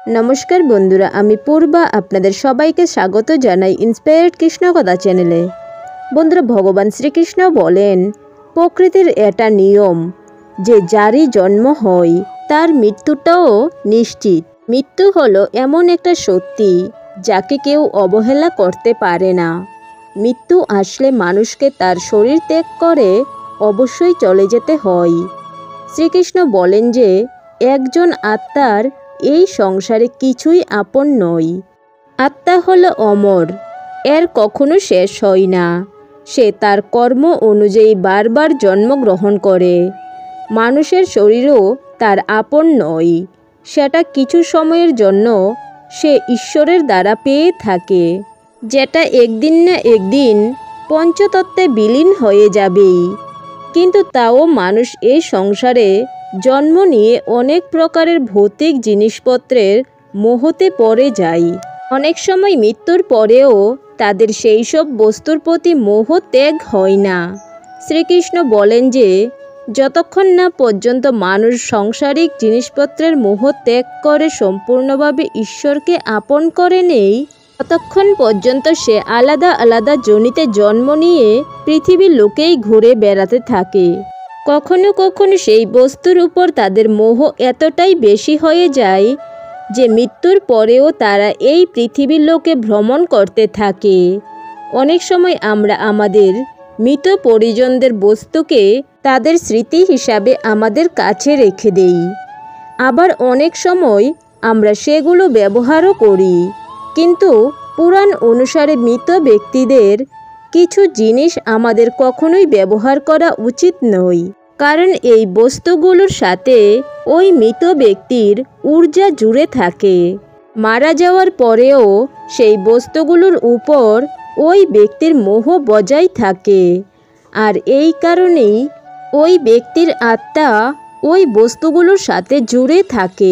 নমস্কার বন্ধুরা, আমি পূর্বা আপনাদের সবাইকে স্বাগত জানাই ইন্সপায়ার্ড কৃষ্ণ কথা চ্যানেলে। বন্ধুরা, ভগবান শ্রীকৃষ্ণ বলেন, প্রকৃতির এটা নিয়ম যে যারই জন্ম হয় তার মৃত্যুটাও নিশ্চিত। মৃত্যু হলো এমন একটা সত্যি যাকে কেউ অবহেলা করতে পারে না। মৃত্যু আসলে মানুষকে তার শরীর ত্যাগ করে অবশ্যই চলে যেতে হয়। শ্রীকৃষ্ণ বলেন যে একজন আত্মার এই সংসারে কিছুই আপন নয়। আত্মা হলো অমর, এর কখনো শেষ হয় না। সে তার কর্ম অনুযায়ী বারবার জন্মগ্রহণ করে। মানুষের শরীরও তার আপন নয়, সেটা কিছু সময়ের জন্য সে ঈশ্বরের দ্বারা পেয়ে থাকে, যেটা একদিন না একদিন পঞ্চতত্ত্বে বিলীন হয়ে যাবেই। কিন্তু তাও মানুষ এই সংসারে জন্ম নিয়ে অনেক প্রকারের ভৌতিক জিনিসপত্রের মোহতে পড়ে যায়। অনেক সময় মৃত্যুর পরেও তাদের সেই সব বস্তুর প্রতি মোহ ত্যাগ হয় না। শ্রীকৃষ্ণ বলেন যে যতক্ষণ না পর্যন্ত মানুষ সাংসারিক জিনিসপত্রের মোহ ত্যাগ করে সম্পূর্ণভাবে ঈশ্বরকে আপন করে নেই, ততক্ষণ পর্যন্ত সে আলাদা আলাদা যোনিতে জন্ম নিয়ে পৃথিবীর লোকেই ঘুরে বেড়াতে থাকে। কখনো কখনো সেই বস্তুর উপর তাদের মোহ এতটাই বেশি হয়ে যায় যে মৃত্যুর পরেও তারা এই পৃথিবীর লোকে ভ্রমণ করতে থাকে। অনেক সময় আমরা আমাদের মৃত পরিজনদের বস্তুকে তাদের স্মৃতি হিসাবে আমাদের কাছে রেখে দেই। আবার অনেক সময় আমরা সেগুলো ব্যবহারও করি। কিন্তু পুরাণ অনুসারে মৃত ব্যক্তিদের কিছু জিনিস আমাদের কখনোই ব্যবহার করা উচিত নয়, কারণ এই বস্তুগুলোর সাথে ওই মৃত ব্যক্তির ঊর্জা জুড়ে থাকে। মারা যাওয়ার পরেও সেই বস্তুগুলোর উপর ওই ব্যক্তির মোহ বজায় থাকে, আর এই কারণেই ওই ব্যক্তির আত্মা ওই বস্তুগুলোর সাথে জুড়ে থাকে।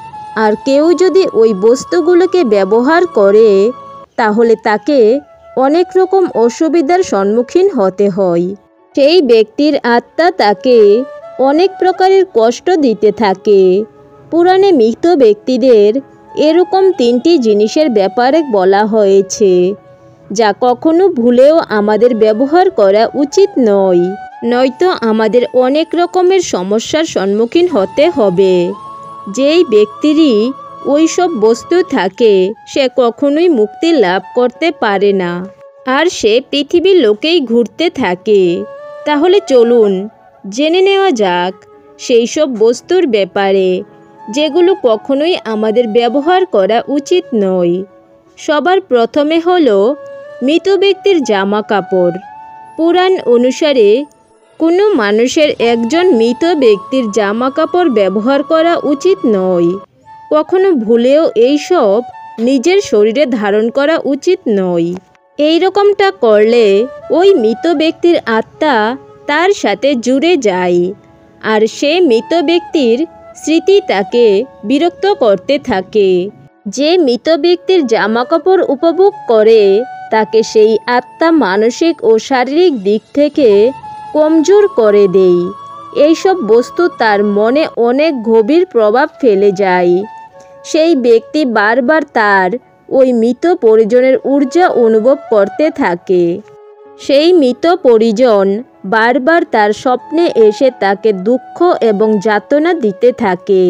আর কেউ যদি ওই বস্তুগুলোকে ব্যবহার করে তাহলে তাকে অনেক রকম অসুবিধার সম্মুখীন হতে হয়। সেই ব্যক্তির আত্মা তাকে অনেক প্রকারের কষ্ট দিতে থাকে। পুরাণে মৃত ব্যক্তিদের এরকম 3টি জিনিসের ব্যাপারে বলা হয়েছে যা কখনো ভুলেও আমাদের ব্যবহার করা উচিত নয়, নয়তো আমাদের অনেক রকমের সমস্যার সম্মুখীন হতে হবে। যেই ব্যক্তিরই ওই সব বস্তু থাকে সে কখনোই মুক্তি লাভ করতে পারে না, আর সে পৃথিবীর লোকেই ঘুরতে থাকে। তাহলে চলুন জেনে নেওয়া যাক সেই সব বস্তুর ব্যাপারে যেগুলো কখনোই আমাদের ব্যবহার করা উচিত নয়। সবার প্রথমে হলো মৃত ব্যক্তির জামা কাপড়। পুরাণ অনুসারে কোনো মানুষের একজন মৃত ব্যক্তির জামা কাপড় ব্যবহার করা উচিত নয়। কখনো ভুলেও এইসব নিজের শরীরে ধারণ করা উচিত নয়। এই রকমটা করলে ওই মৃত ব্যক্তির আত্মা তার সাথে জুড়ে যায়, আর সে মৃত ব্যক্তির স্মৃতি তাকে বিরক্ত করতে থাকে। যে মৃত ব্যক্তির জামা কাপড় উপভোগ করে তাকে সেই আত্মা মানসিক ও শারীরিক দিক থেকে কমজোর করে দেয়। এইসব বস্তু তার মনে অনেক গভীর প্রভাব ফেলে যায়। সেই ব্যক্তি বারবার তার ওই মৃত পরিজনের ঊর্জা অনুভব করতে থাকে। সেই মৃত পরিজন বারবার তার স্বপ্নে এসে তাকে দুঃখ এবং যাতনা দিতে থাকে।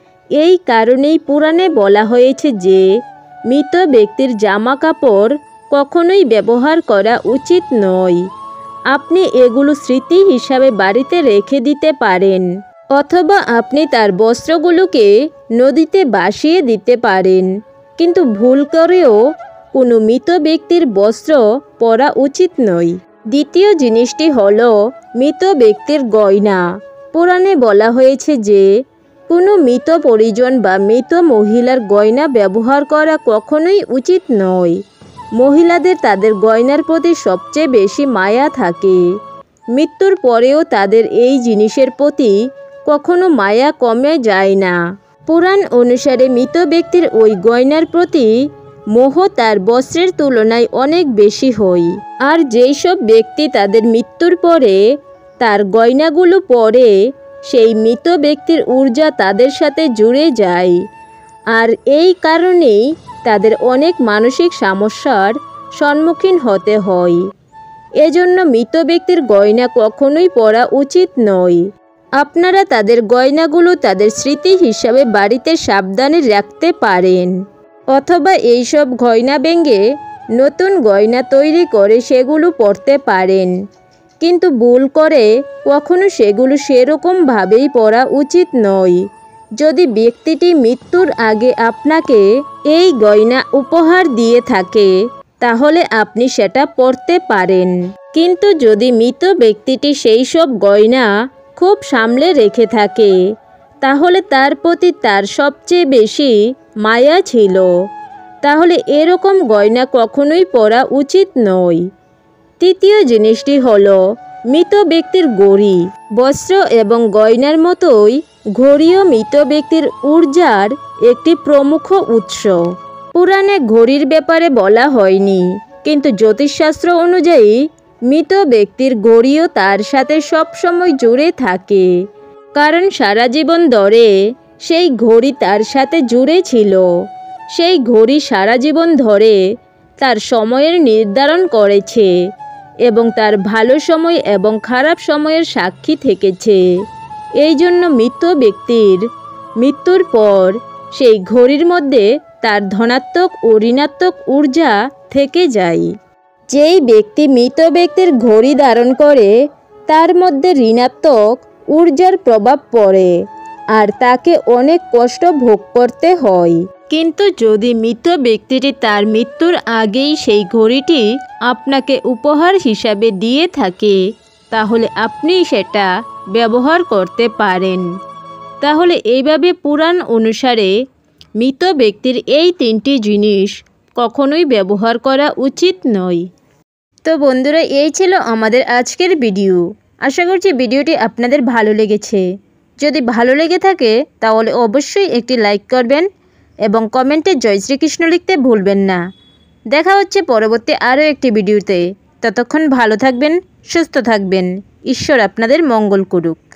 এই কারণেই পুরাণে বলা হয়েছে যে মৃত ব্যক্তির জামা কাপড় কখনোই ব্যবহার করা উচিত নয়। আপনি এগুলো স্মৃতি হিসাবে বাড়িতে রেখে দিতে পারেন, অথবা আপনি তার বস্ত্রগুলোকে নদীতে ভাসিয়ে দিতে পারেন, কিন্তু ভুল করেও কোনো মৃত ব্যক্তির বস্ত্র পরা উচিত নয়। দ্বিতীয় জিনিসটি হলো মৃত ব্যক্তির গয়না। পুরাণে বলা হয়েছে যে কোনো মৃত পরিজন বা মৃত মহিলার গয়না ব্যবহার করা কখনোই উচিত নয়। মহিলাদের তাদের গয়নার প্রতি সবচেয়ে বেশি মায়া থাকে। মৃত্যুর পরেও তাদের এই জিনিসের প্রতি কখনো মায়া কমে যায় না। পুরাণ অনুসারে মৃত ব্যক্তির ওই গয়নার প্রতি মোহ তার বস্ত্রের তুলনায় অনেক বেশি হয়। আর যেই সব ব্যক্তি তাদের মৃত্যুর পরে তার গয়নাগুলো পরে সেই মৃত ব্যক্তির ঊর্জা তাদের সাথে জুড়ে যায়, আর এই কারণেই তাদের অনেক মানসিক সমস্যার সম্মুখীন হতে হয়। এজন্য মৃত ব্যক্তির গয়না কখনোই পরা উচিত নয়। আপনারা তাদের গয়নাগুলো তাদের স্মৃতি হিসাবে বাড়িতে সাবধানে রাখতে পারেন, অথবা এইসব গয়না ভেঙে নতুন গয়না তৈরি করে সেগুলো পরতে পারেন। কিন্তু ভুল করে কখনো সেগুলো সেরকমভাবেই পরা উচিত নয়। যদি ব্যক্তিটি মৃত্যুর আগে আপনাকে এই গয়না উপহার দিয়ে থাকে তাহলে আপনি সেটা পরতে পারেন। কিন্তু যদি মৃত ব্যক্তিটি সেই সব গয়না খুব সামলে রেখে থাকে তাহলে তার প্রতি তার সবচেয়ে বেশি মায়া ছিল, তাহলে এরকম গয়না কখনোই পরা উচিত নয়। তৃতীয় জিনিসটি হলো মৃত ব্যক্তির ঘড়ি। বস্ত্র এবং গয়নার মতোই ঘড়িও মৃত ব্যক্তির ঊর্জার একটি প্রমুখ উৎস। পুরাণে ঘড়ির ব্যাপারে বলা হয়নি, কিন্তু জ্যোতিষশাস্ত্র অনুযায়ী মৃত ব্যক্তির ঘড়িও তার সাথে সবসময় জুড়ে থাকে, কারণ সারা জীবন ধরে সেই ঘড়ি তার সাথে জুড়ে ছিল। সেই ঘড়ি সারা জীবন ধরে তার সময়ের নির্ধারণ করেছে এবং তার ভালো সময় এবং খারাপ সময়ের সাক্ষী থেকেছে। এই জন্য মৃত ব্যক্তির মৃত্যুর পর সেই ঘড়ির মধ্যে তার ধনাত্মক ও ঋণাত্মক ঊর্জা থেকে যায়। যেই ব্যক্তি মৃত ব্যক্তির ঘড়ি ধারণ করে তার মধ্যে ঋণাত্মক ঊর্জার প্রভাব পড়ে আর তাকে অনেক কষ্ট ভোগ করতে হয়। কিন্তু যদি মৃত ব্যক্তিটি তার মৃত্যুর আগেই সেই ঘড়িটি আপনাকে উপহার হিসাবে দিয়ে থাকে তাহলে আপনি সেটা ব্যবহার করতে পারেন। তাহলে এইভাবে পুরাণ অনুসারে মৃত ব্যক্তির এই তিনটি জিনিস কখনোই ব্যবহার করা উচিত নয়। তো বন্ধুরা, এই ছিল আমাদের আজকের ভিডিও। আশা করছি ভিডিওটি আপনাদের ভালো লেগেছে। যদি ভালো লেগে থাকে তাহলে অবশ্যই একটি লাইক করবেন এবং কমেন্টে জয় শ্রীকৃষ্ণ লিখতে ভুলবেন না। দেখা হচ্ছে পরবর্তী আরও একটি ভিডিওতে। ততক্ষণ ভালো থাকবেন, সুস্থ থাকবেন। ঈশ্বর আপনাদের মঙ্গল করুক।